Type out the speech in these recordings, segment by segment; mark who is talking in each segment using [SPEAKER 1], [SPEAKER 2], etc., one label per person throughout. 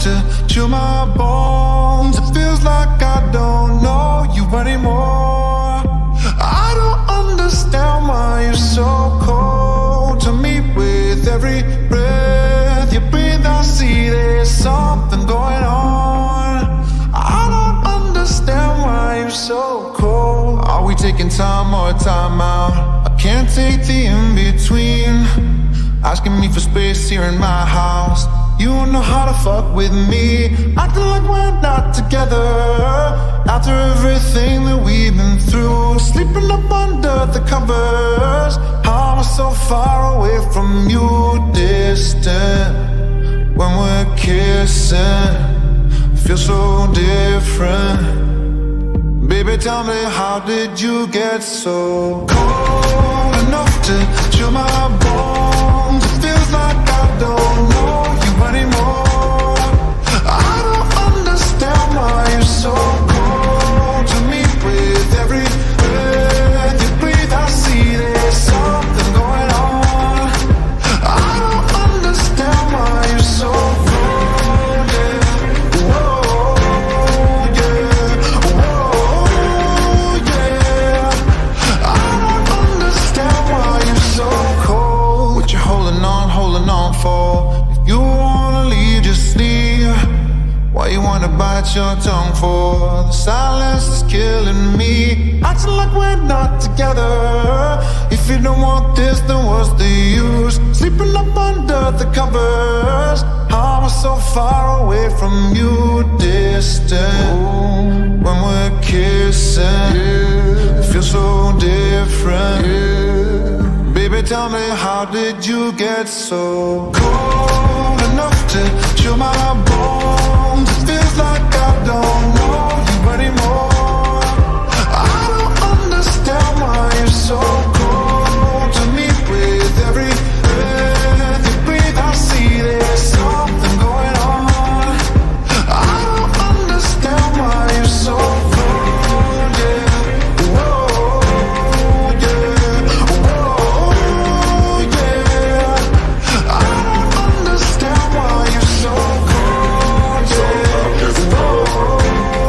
[SPEAKER 1] to chill my bones. It feels like I don't know you anymore. I don't understand why you're so cold to me. With every breath you breathe, I see there's something going on. I don't understand why you're so cold. Are we taking time or time out? I can't take the in-between. Asking me for space here in my house. You don't know how to fuck with me. Acting like we're not together after everything that we've been through. Sleeping up under the covers. How am I so far away from you? Distant when we're kissing, feel so different. Baby, tell me, how did you get so cold enough to chill my bones? It feels like I don't know you anymore. I don't understand why you're so cold to me. With every breath you breathe, I see there's something going on. I don't understand why you're so cold, yeah. Whoa, yeah. Whoa, yeah. I don't understand why you're so cold. What you holding on for? If you wanna leave, just leave. Why you wanna bite your tongue for? The silence is killing me. Acting like we're not together. If you don't want this, then what's the use? Sleeping up under the covers. How am I so far away from you? Distant when we're kissing, it feels so different. Baby, tell me, how did you get so cold enough to chill my bones? It feels like I don't know you anymore. I don't understand why you're so cold to me. With every breath you breathe, I see there's something going on. I don't understand why you're so cold, yeah. Whoa, yeah. Whoa, yeah. I don't understand why you're so cold, yeah. Whoa,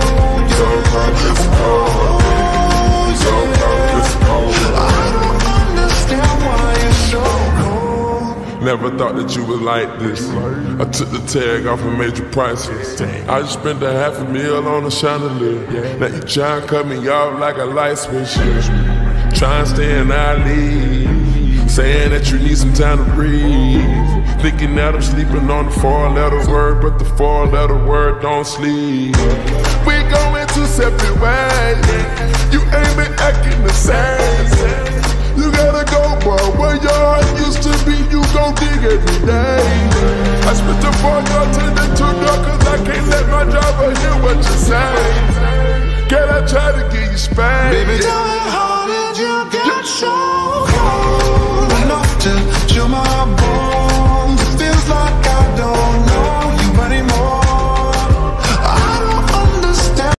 [SPEAKER 1] yeah. I don't understand why you're so cold.
[SPEAKER 2] Never thought that you was like this. I took the tag off and made you priceless. I just spent $500,000 on a chandelier. Now you try and cut me off like a light switch. Try and stay in our league, saying that you need some time to breathe. Thinking that I'm sleeping on the 4-letter word, but the 4-letter word don't sleep. We going two separate ways. You ain't been acting the same. You gotta go, boy, where your heart used to be, you gon' dig every day. I spit the phone, y'all turn it too dark, cause I can't let my driver hear what you say. Can I try to get you spanked?
[SPEAKER 1] Baby, tell me, how did you get so